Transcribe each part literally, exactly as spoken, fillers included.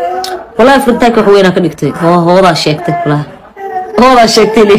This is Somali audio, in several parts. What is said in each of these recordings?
والله فرتاك وحوينا كدغتي هو هودا شيكتay والله هودا شيكتay لي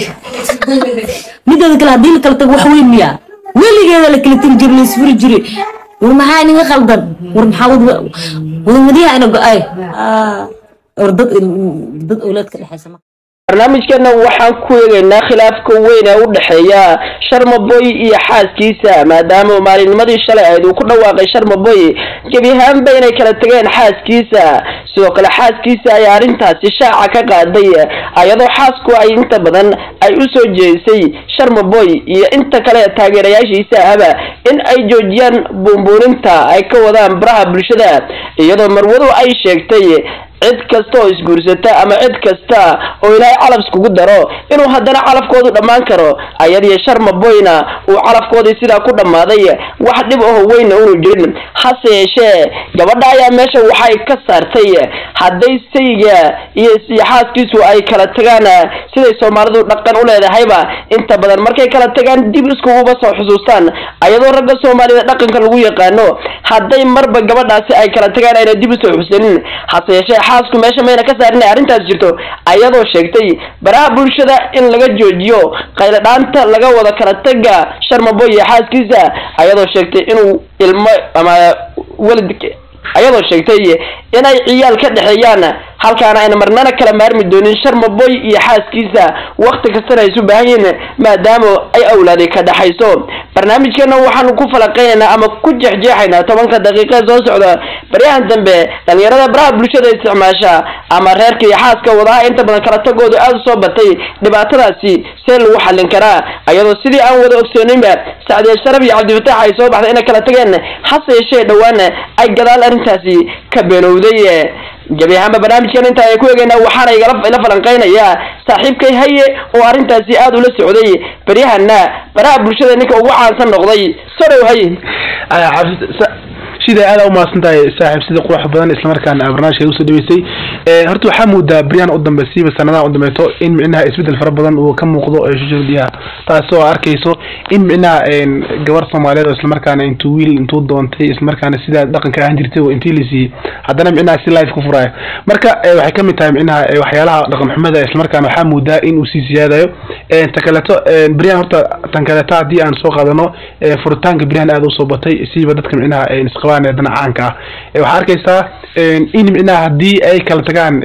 ميدada kala hadii kala tag wax weyn miya weligeeda la kala tag jirnay isfur jiri war maxaa aniga qaldan war maxaa wada wadiya ina go'ay ah war dad dad awlaad ka dhaxaysa barnaamijkeena waxaan ku eegaynaa khilaafka weyn ee u dhaxeeya Sharma Boy iyo xaaskiisa maadaama maalinnimadii shalay ay ku dhawaaqay Sharma Boy gabi ahaan inay kala tageen xaaskiisa sidoo kale xaaskiisa ay arintaasi shaaca ka qaaday ayadoo xaasku ay inta badan ay u soo jeesay Sharma Boy iyo inta kale taageerayaashiisa haba in ay joojiyaan buumbuurinta ay ka wadaan baraha bulshada iyadoo marwadu ay sheegtay cid kasta oo isguursata ama cid kasta oo ilaahay calaf iskugu daro inuu haddana calafkoodu dhamaan karo ayadii Sharma Boyna uu calafkoodii sida ku dhamaaday wax dhib ah weyn oo jirin hase yeeshee gabadha ayaa meesha waxay ka saartay hadday sayga iyo xaaskiisu ay kala tagaan sida Soomaalidu dhaqan u leedahayba inta badan markay kala tagaan dib iskugu soo xusuustaan ayadoo ragga Soomaalida dhaqanka lagu yaqaano hadday marba gabadhaasi ay kala tagaan ay dib soo xusuusin hase yeeshee xaasku meesha meena ka saarinay arintaas jirto ayadoo sheegtay baraha bulshada in laga joojiyo qayla dhaanta laga wada kala taga Sharma Boy iyo xaaskiisa ayadoo sheegtay inuu ilmo ama walid ayadoo sheegtay inay ciyaal ka dhaxeeyaan halkaana ay marnana kala maarmi doonin Sharma Boy iyo xaaskiisa waqti kasta ay u baahan yihiin maadaama ay awlaad ka dhaxayso barnaamijkeena waxaan ku falaqeynaa ama ku jeexjeexaynaa tobanka daqiiqo soo socda bariyahan dambe dhalinyarada baraha bulshada isticmaasha ama reerka iyo xaaska wadaha inta badan kala tagooda aad soo batay dhibaatadaasi see lagu xallin karaa ayadoo sidii aan wada ogsoonayba Saacid Sharaf iyo Cabdi Fataax ay soo baxday in kala tageen hase yeeshee dhawaan ay gadaal arintaasi ka beenowday jabiyahanba barnaamijkan inta ay ku eegaynaa waxaan ay ila falanqeynaya saaxiibkay haye oo arintaasi aad u la socday bariyahana baraha bulshada ninka ugu caansan noqday soo haye sida aad u maasantahay saaxiib sida qurux badan isla markaana barnaamijka u soo dhaweysay ee horta waxa muudaa Brian u dambeeyay sanadaha u dambeeyo in micnaha isbedel fara badan uu ka muuqdo ee shujurdiya taasoo arkayso in micnaha gabar Soomaaliyeed isla markaana intuu wiil intuu doontay isla markaana sida dhaqanka aan jirtay oo intii lisii haddana micnaha si live ku furayo marka waxay ka mid tahay micnaha waxyaalaha dhaqan xumada isla markaana waxa muudaa in uu sii siyaadayo ee takalato Brian horta tankalato hadii aan soo qaadano furitaanka Brian aad u soo batay siiba dadka micnaha isqaba dana caanka ee waxa arkaysaa in micnaha hadii ay kala tagaan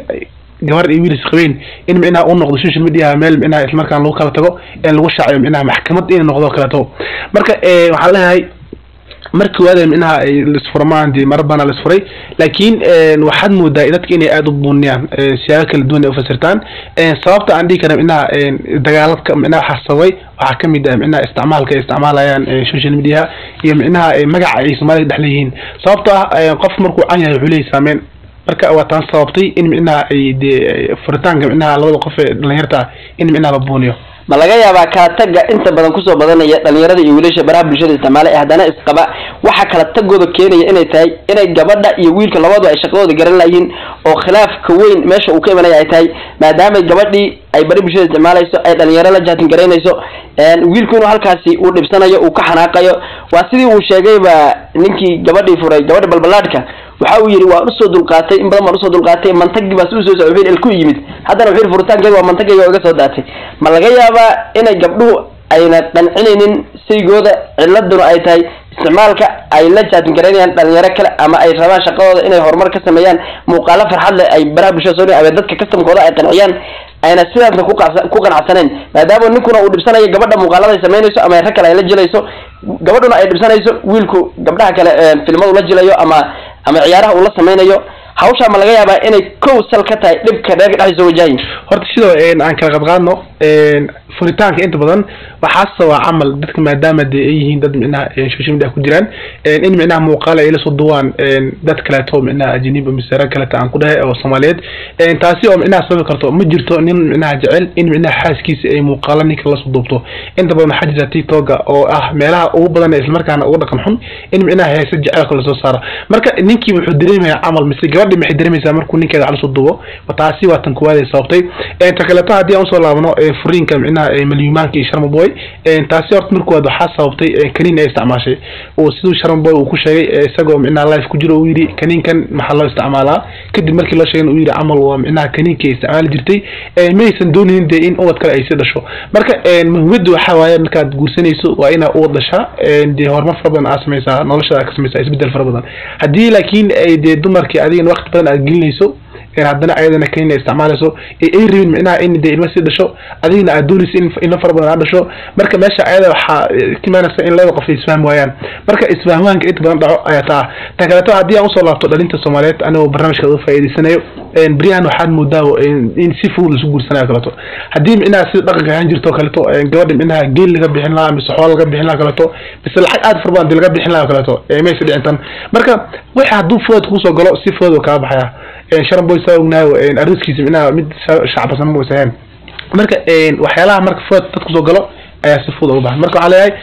gabar iyo wiil isqabeen in micnaha uu noqdo social media meel micnaha isla markaan lagu kala tago in lagu shaaciyo micnaha maxkamad in noqdo kala tago marka ee waxa la leeyahay markii wada micnaha isfurmaan di marbana la isfuray laakiin waxaad moodaa dadka inay aad u buuniyaan siyaabo kala duwan ay u fasirtaan sababta aan dhigi karo micnaha dagaalka micnaha xasaway waxa kamid ah micnaha isticmaalka isticmaalayaan social media iyo micnaha magaca ay Soomaaliga dhaxleeyeen sababta qof markuu aan yahay wuxuu leeyahay saameyn marka waa tan sababtay in micnaha ay furitaanka micnaha labada qof ee dhalinyarta in micnaha la buuniyo ma laga yaabaa kala taga inta badan ku soo badanaya dhalinyarada iyo wiilasha baraha bulshada isticmaalay haddana isqaba waxa kala tagooda keenaya inay tahay inay gabadha iyo wiilka labadu ay shaqadooda garan laayeen oo khilaafka weyn meesha uu ka imanaya ay tahay maadaama gabadhii ay baraha bulshada isticmaalayso ay dhalinyarada la jaatin gareynayso een wiilkuna halkaasi uu dhibsanayo uu ka xanaaqayo waa sidii uu sheegayba ninkii gabadhii furay gabadha balbalaadka waxa uu yiri waa u soo dulqaatay in badan ma u soo dulqaatay mantagi baa soo soo socday ilku yimid haddana wuxuu furitaankeeda waa mantagayga uga soo daatay ma laga yaabaa inay gabdhuhu ayna dhancinaynin saygooda ciladuna ay tahay isticmaalka ay la jaatin gareynayaan dhalinyaro kale ama ay rabaan shaqadooda inay horumar ka sameeyaan muuqaalo farxad leh ay baraha bulshada soo dhigayaan dadka kastamkooda ay qanciyaan ayna sidaasna ku qanacsaneen maadaama ninkuna uu dhibsanayo gabadha muuqaalada ay sameynayso ama rag kale ay la jilayso gabadhuna ay dhibsanayso wiilku gabdhaha kale filmadu la jilayo ama ama ciyaaraha uu la sameynayo hawsha ma laga yaabaa inay kow sal ka tahay dhibka reerka dhexdiisa wajahay horta sidoo een aan kala qadqaadno een furitaanka inta badan waxa sababa camal dadka maadaama ay yihiin dad micnaha social media ku jiraan in micnaha muuqaal ay la soo duwaan dad kale to micnaha ajnabi misra kale taan ku dhahay oo Soomaaliyeed een taasi oo micnaha sabab karto ma jirto nin micnaha jecel in micnaha xaaskiisa ay muuqaal ninka la soo duubto inta badan waxa jirta TikTok oo ah meelaha ugu badan isla markaana ugu dhaqan xun in micnaha heesa jecel kala soo saaro marka ninkii wuxuu dareemayaa camal mise gabadhi maxay dareemaysaa markuu ninkeeda la soo duubo taasi waa tan kuwaad ay sababtay ee takalata hadii aan soo laabano furiinka micnaha مليونك Sharma Boy taasi horta markuu wada waxa sababtay kaniin ay isticmaashay oo sidoo Sharma Boy uu ku sheegay isagoo micna live ku jiro uu yiri kaniinkan maxaa loo isticmaalaa kadib markii la sheegay uu yiri camal waa micnaha kaniinka isticmaal jirtay ee maysan doonin in ubad kale ay si dhasho marka muhiimadu waxa waaye markaad guursanayso waa inaad u dhashaa ee horumar fara badan aad samaysaa noloshaada ka samaysaa isbedel fara badan haddii laakiin ay de dumarkii adiga waqti badan aad gelinayso in haddana ayadana kaniin isticmaalayso ee ay rabin micnaha in de ilma si dhasho adigna aad doonayso in in fara badan aad dhasho marka meesha ayada waxa kimaanaysa in laba qof isfaham waayaan marka isfahmaanka inta badan dhaco ayaa taa ta kale haddii aan usoo laabto dhalinta Soomaaliyeed anoo barnaamijka u faa'iideysanayo een brian waxaan moodaa in si fudud isu guursanayo kaleeto haddii micnaha si dhaqanka ahaan jirto kaleeto gabadha micnaha geel laga bixin lahaa mise xoolo laga bixin lahaa kaleeto mise lacag aad fara badan laga bixin lahaa kaleeto ee meesha dhicintan marka waxa hadduu fudud ku soo galo si fudud ka baxaya een sharan boy saa ognahay een ariskiisa micnaha mid shacabsan ma wasahan marka een waxyaalaha marka fudud dadku soo galo ayaa si fudud u baxay marka waxa leeyahay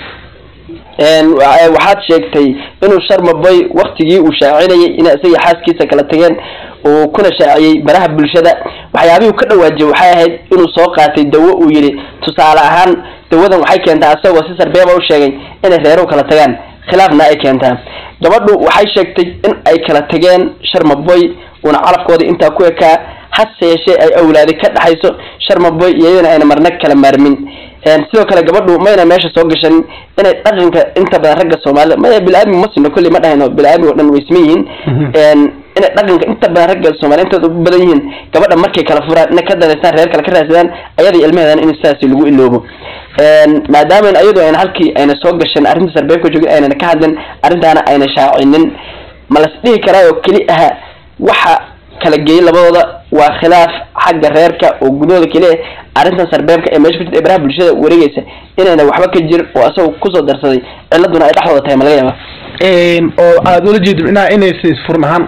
een waxaad sheegtay inuu Sharma Boy waqtigii uu shaacinayay in isaga xaaskiisa kala tageen oo kuna shaaciyay baraha bulshada waxyaabihii uu ka dhawaajay waxay ahayd inuu soo qaatay dawo uu yiri tusaale ahaan dawadan waxay keentaa asagoo si sarbeeba u sheegay in reero kala tagaan khilaafna ay keentaa gabadhu waxay sheegtay in ay kala tageen Sharma Boy una calafkooda inta ku ekaa hase yeeshee ay awlaadi ka dhaxayso Sharma Boy iyadana ayna marna kala maarmin een sidoo kale gabadhu mayna meesha soo gashan inay dhaqanka inta badan ragga Soomaaliyeed ma bilaabi masna kulli ma dhahayno bilaabi oo dhan way ismeeyeen een inay dhaqanka inta badan ragga Soomaaliyeed u badan yihiin gabadha markay kala furaan in ka daleystaan reer kala ka raadsadaan ayada ilmaheedan in saasi lagu iloobo een maadaama ayadu ayna halkii ayna soo gashan arrinta sarbeebka joogin ayna ka hadlan arrintaana ayna shaacinin ma la isdhihi karaa oo kali ah waxa kala geey labadooda waa khilaaf xagga reerka oo gudooda kale arrintan sarbeebka ee meesha ku jirta baraha bulshada wareegaysa inayna waxba ka jir oo asagu ku soo darsaday ciladuna ay dhaxdooda tahay malaga yaaba een oo aad ula jeedo inaa inay is furnahan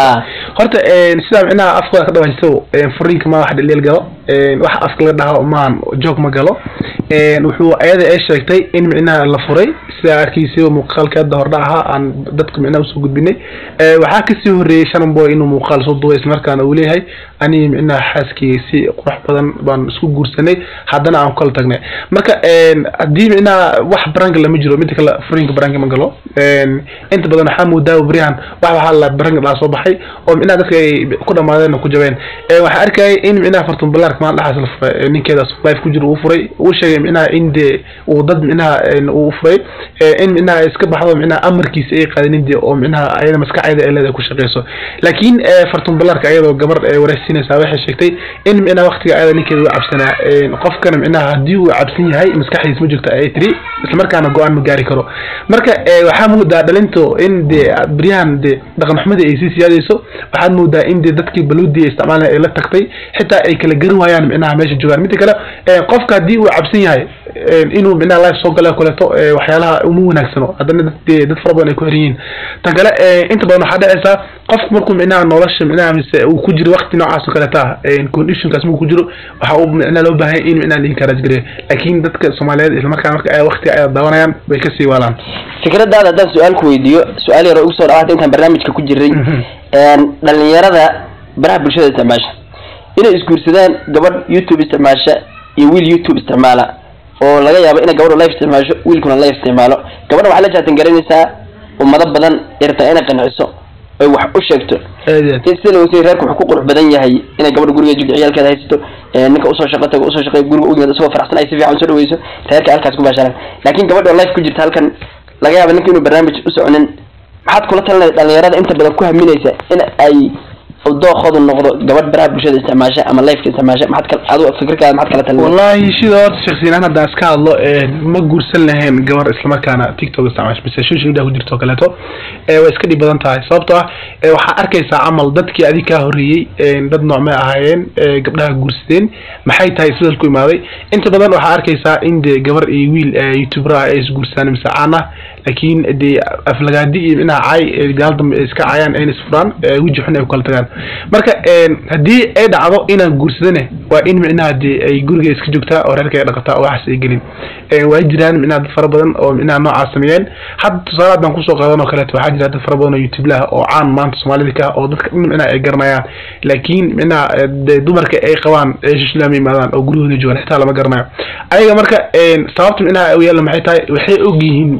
horta een sida inaa afkooda ka dhawaajto een furiinka ma wax dhileel galo een wax afka la dhaho maan joog ma galo een wuxuu ayada ay sheegtay in micnaha la furay sida arkiisay muuqaalka hordhaha aan dadku micnaha soo gudbinay ee waxa ka sii horeeyay Sharma Boy inuu muuqaal soo duubay isla markaana uu leeyahay ani micnaha xaaskiisi qurux badan baan isku guursanay haddana aan kala tagnay marka een hadii micnaha wax brand lama jiro mid kale furiinka brand ma galo een inta badan waxa moodaa brian wax waxa la brand la soo baxay oo micnaha dadka ay ku dhamaadeen ku jabeen ee waxa arkay in micnaha fartun balaarka ma dhaxas la furay ninkeeda live ku jiro uu furay uu sheegay micnaha in de uu dad micnaha uu furay in micnaha iska baxdo micnaha amarkiisa ay qaadin de oo micnaha ayada maskaxeeda ay leedahay ku shaqeyso laakiin fartun balaarka ayadoo gabar ay wareysinaysa waxay sheegtay in micnaha waqtiga ayada ninkeeda uu cabsanaa qofkan micnaha hadii uu cabsan yahay maskaxdiisa ma joogto ay tiri isla markaana go'aan ma gaari karo marka waxa muudaa dhalinto in de brian de dhaqan xumada ay si siyaadayso waxa muudaa in de dadkii baluudi isticmaalay ay la tagtay xitaa ay kala garan waayaan micnaha meesha joogan mid kale qofka hadii uu cabsan yahay inuu micnaha live soo galo kaleeto waxyaalaha ugu wanaagsano haddana dad dad fara badan ay ku xiriin tan kale inta badan waxa dhacaysa qofku markuu micnaha nolosha micnaha mise uu ku jiro waqti noocaas oo kale taa condition kaas uu ku jiro waxa uu micnaha loo baahan in micnaha in kala jiro laakiin dadka Soomaaliyeed isla markaa marka ay waqti ay daawanayaan way ka sii waalaan fikradaada haddaan su'aal ku weydiiyo su'aal yar oo ugu soo dhawaatay intaan barnaamijka ku jiray een dhalinyarada baraha bulshada isticmaasha inay isguursadaan gabadh YouTube isticmaasha iyo wiil YouTube isticmaala oo laga yaabo in gabadhu live isticmaasho wiilkuna live isticmaalo gabadha waxa la jaatin garanaysaa ummado badan irta inay qanciso ay wax u sheegto sida uu reerku wuxuu ku qurux badan yahay in gabadhu guriga joogto ciyaalkeeda haysto ninka usoo shaqo tago usoo shaqeeyo guriga u yimaado soo faraxsan ay si fiican soo dhaweyso reerka halkaas ku baasharan laakiin gabadha live ku jirta halkan laga yaabo ninka inuu barnaamij u soconin maxaad kula talinaysaa dhalinyarada inta badan ku haminaysa in ay dooqodu noqdo gabadh baraha bulshada isticmaasha ama live isticmaasha maxad kala adu fikirkaada maxad kala talinaysaa wallahi sidoo shakhsiyan hadda iska hadlo ee ma guursan lahayn gabadh isla markaana TikTok isticmaasha mise social media ku jirto kaleeto ee way iska dhib badan tahay sababtoo ah waxa arkaysaa amal dadkii adiga ka horeeyay ee dad noocma ahaayeen ee gabdhaha guursadeen maxay tahay sidoo ku imaaday inta badan waxa arkaysaa in de gabar iyo wiil YouTuber ay is guursadaan mise aana laakiin de aflagaadi iyo ina ay gaaldan iska caayaan ay isfuraan wiji xun ay kala tagaan marka hadii ay dhacdo inaan guursadane waa in micnaha ay guriga iska joogtaa oo reerka ay dhaqataa oo wax ay gelin ee way jiraan micnaha dad fara badan oo micnaha noocaas sameeyeen hadda tusaaladan ku soo qaadan oo kale waxa jira dad fara badan oo YouTube laha oo caan maanta Soomaalida ka oo dadka micnaha ay garanayaan laakiin micnaha dumarka ay qabaan ay islaami maadaan oo gurigooda joogaan xitaa lama garanayo ayaga marka sababta micnaha ay yeelan maxay tahay waxay og yihiin mise ay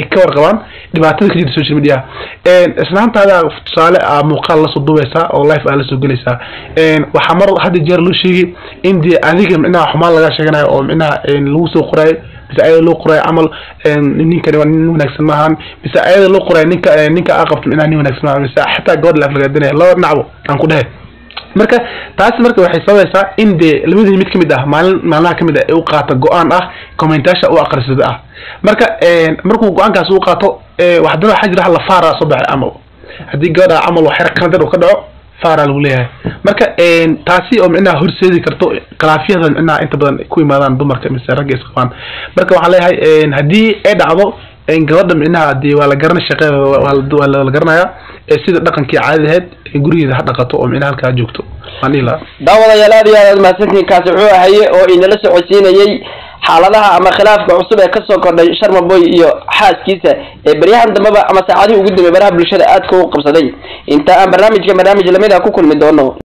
ay ka warqabaan dhibaatada ka jirta social media een islaantaada tusaale ah muuqaal la soo duubeysaa oo live ah la soo gelaysaa een waxa mar hadda jeer loo sheegay in dii adiga inaa xumaan laga sheeganayo oo inaa lagu soo qoray بس أيضا لو قرأ عمل نينك نيونك سماهن بس أيضا لو قرأ نينك نينك أقف من نيونك سماهن بس حتى قاد لا في الدنيا لا نعبو أنقول هاي مركا تاس مركا waxay sabaysaa in de labadii mid kamid ah maalin maalmaha kamid ah uu qaato go'aan ah commentation oo aqrisada ah marka een markuu go'aankaas uu qaato ee wax daro xajir la faara soo baxay amal hadii gaar amal wax xirkan dad ka dhaco faara lagu leeyahay marka een taasi oo micnaha horseedi karto khilaafyada micnaha inta badan ku yimaadaan dumarka mise ragga isqabaan marka waxa leeyahay een hadii ay dhacdo in gabadha micnaha hadii waa la garanay shaqada waa la garanaya ee sida dhaqankii caadiyeed gurigeeda ha dhaqato oo micnaha halka joogto manila daawadayaal aad iyo aad mahadsantiin kaasi wuxuu ahaayay oo inala socodsiinayay xaaladaha ama khilaafka cusub ee ka soo kordhay Sharma Boy iyo xaaskiisa ee baryahan dambaba ama saacadii ugu dambeeyay baraha bulshada aad ka u qabsaday inta aan barnaamijka barnaamij lamid ah ku kulmi doono